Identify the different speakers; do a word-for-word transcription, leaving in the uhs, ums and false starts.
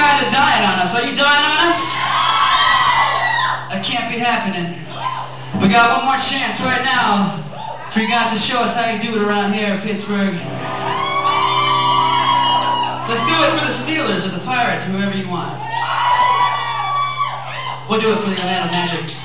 Speaker 1: guys are dying on us. Are you dying on us? That can't be happening. We got one more chance right now for you guys to show us how you do it around here in Pittsburgh. Let's do it for the Steelers or the Pirates, whoever you want. We'll do it for the Atlanta Magic.